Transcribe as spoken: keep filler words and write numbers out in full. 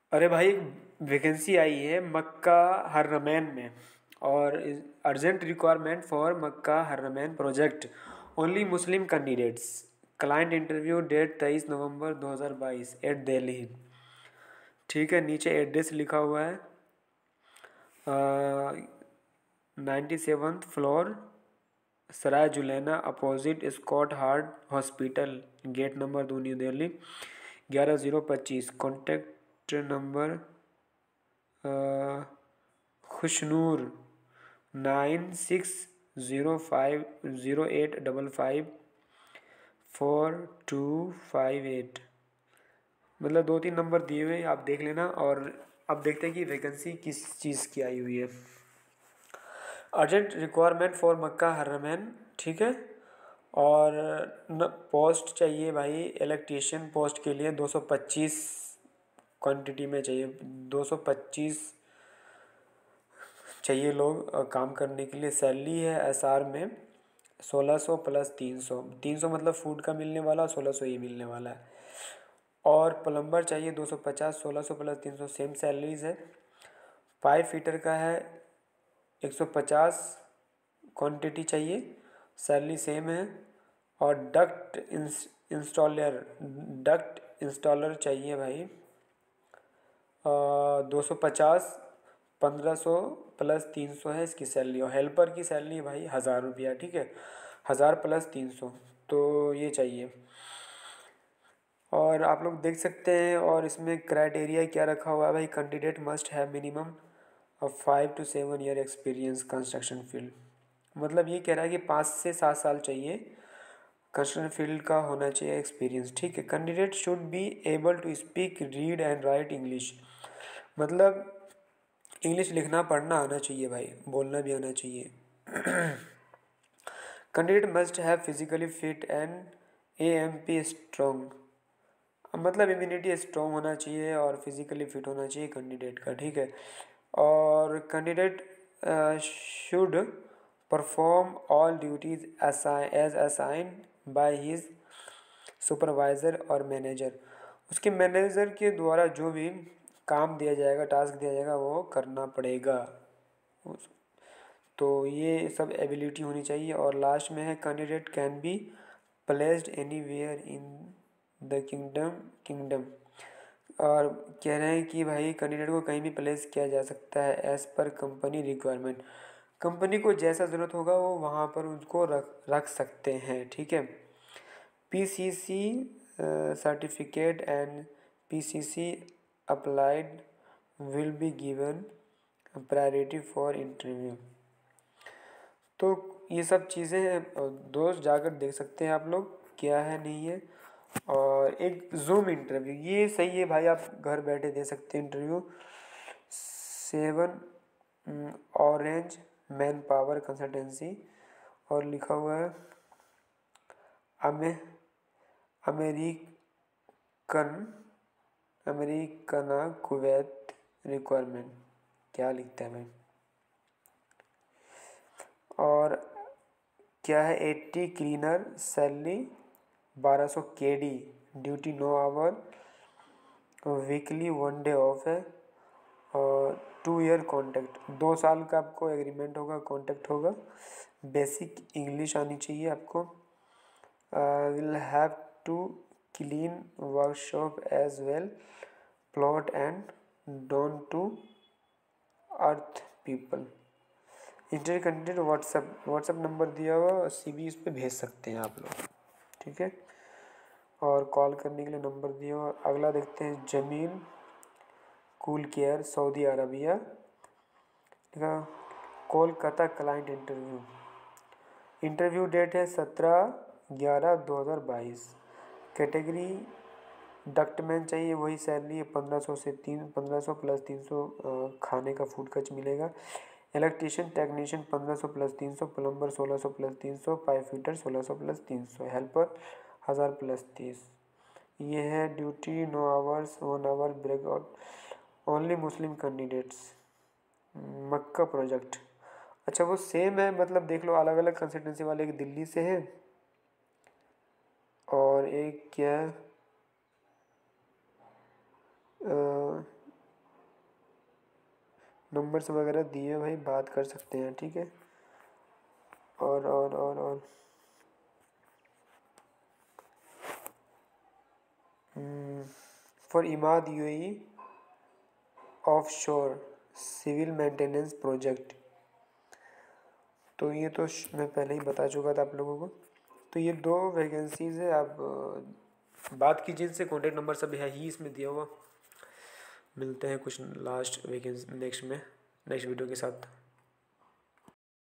अरे भाई, वैकेंसी आई है मक्का हर्रमैन में। और urgent requirement for Makkah Haramain project, only Muslim candidates. Client interview date तेईस नवंबर दो हज़ार बाईस एट दिल्ली। ठीक है, नीचे एड्रेस लिखा हुआ है, ninety seventh floor, Sarai Julena, opposite Escorts heart hospital, gate number दो, न्यू दिल्ली, ग्यारह ज़ीरो पच्चीस। Contact number Khushnoor, nine six zero five zero eight double five four two five eight. मतलब दो तीन नंबर दिए हुए हैं, आप देख लेना। और अब देखते हैं कि वैकेंसी किस चीज़ की आई हुई है। Urgent requirement for Makkah Haramain, ठीक है। और न पोस्ट चाहिए भाई, इलेक्ट्रीशियन पोस्ट के लिए दो सौ पच्चीस क्वांटिटी में चाहिए, दो सौ पच्चीस चाहिए लोग अ, काम करने के लिए। सैलरी है एसआर में सोलह सौ प्लस तीन सौ, तीन सौ मतलब फूड का मिलने वाला, सोलह सौ ये मिलने वाला है। और प्लम्बर चाहिए दो सौ पचास, सोलह सौ प्लस तीन सौ सेम सैलरीज है। पाइप फिटर का है एक सौ पचास क्वांटिटी चाहिए, सैलरी सेम है। और डक्ट इंस्टॉलर डक्ट इंस्टॉलर चाहिए भाई दो सौ पचास, पंद्रह सौ प्लस तीन सौ है इसकी सैलरी। और हेल्पर की सैलरी भाई हज़ार रुपया, ठीक है, हज़ार प्लस तीन सौ, तो ये चाहिए। और आप लोग देख सकते हैं। और इसमें क्राइटेरिया क्या रखा हुआ है भाई, candidate must have minimum of five to seven year experience construction field. मतलब ये कह रहा है कि पाँच से सात साल चाहिए कंस्ट्रक्शन फील्ड का होना चाहिए एक्सपीरियंस, ठीक है। Candidate should be able to speak read and write English. मतलब इंग्लिश लिखना पढ़ना आना चाहिए भाई, बोलना भी आना चाहिए। Candidate must have physically fit and A M P strong. मतलब इम्यूनिटी स्ट्रॉन्ग होना चाहिए और फिजिकली फिट होना चाहिए कैंडिडेट का, ठीक है। और candidate should perform all duties as assigned by his supervisor और मैनेजर। उसके मैनेजर के द्वारा जो भी काम दिया जाएगा, टास्क दिया जाएगा, वो करना पड़ेगा। उस- तो ये सब एबिलिटी होनी चाहिए। और लास्ट में है candidate can be placed anywhere in the kingdom kingdom. और कह रहे हैं कि भाई कैंडिडेट को कहीं भी प्लेस किया जा सकता है as per company requirement. Company को जैसा ज़रूरत होगा वो वहाँ पर उसको रख रख सकते हैं, ठीक है। P C C certificate and P C C applied will be given priority for interview. तो ये सब चीज़ें हैं, दोस्त जाकर देख सकते हैं आप लोग क्या है नहीं है। और एक जूम इंटरव्यू, ये सही है भाई, आप घर बैठे दे सकते हैं interview. Seven orange manpower consultancy. और लिखा हुआ है अमे अमेरिकन अमेरिकना कुवैत रिक्वायरमेंट। क्या लिखता है भाई। और क्या है, एट्टी क्लीनर सैलरी, बारह सौ के डी, duty no hour, weekly one day off है। और टू ईयर कॉन्ट्रैक्ट, दो साल का आपको एग्रीमेंट होगा, कॉन्ट्रैक्ट होगा। बेसिक इंग्लिश आनी चाहिए आपको। Will have to clean workshop as well, plot and don't to earth people. Interview candidate WhatsApp WhatsApp number दिया हुआ, सी वी इस पे भेज सकते हैं आप लोग, ठीक है। और कॉल करने के लिए नंबर दिया हुआ। अगला देखते हैं, Jameel cool care Saudi Arabia, ठीक है। Kolkata client interview, interview date है सत्रह ग्यारह दो हज़ार बाईस। कैटेगरी डक्टमैन चाहिए, वही सैलरी है पंद्रह सौ से तीन पंद्रह सौ प्लस तीन सौ खाने का फूड खर्च मिलेगा। इलेक्ट्रीशियन टेक्नीशियन पंद्रह सौ प्लस तीन सौ, प्लम्बर सोलह सौ प्लस तीन सौ, पाइप फिटर सोलह सौ प्लस तीन सौ, हेल्पर हज़ार प्लस तीस। ये है duty no hours, one hour breakout, only Muslim candidates, Makkah project. अच्छा वो सेम है, मतलब देख लो, अलग अलग कंसल्टेंसी वाले, एक दिल्ली से है और एक क्या है, नंबर्स वगैरह दिए भाई, बात कर सकते हैं, ठीक है। और और और और for Imad UAE offshore civil maintenance project. तो ये तो श- मैं पहले ही बता चुका था आप लोगों को। तो ये दो वैकेंसीज है। आप अ, बात कीजिए इनसे, कॉन्टैक्ट नंबर सब है ही इसमें दिया हुआ। मिलते हैं कुछ लास्ट वैकेंसी नेक्स्ट में, नेक्स्ट वीडियो के साथ।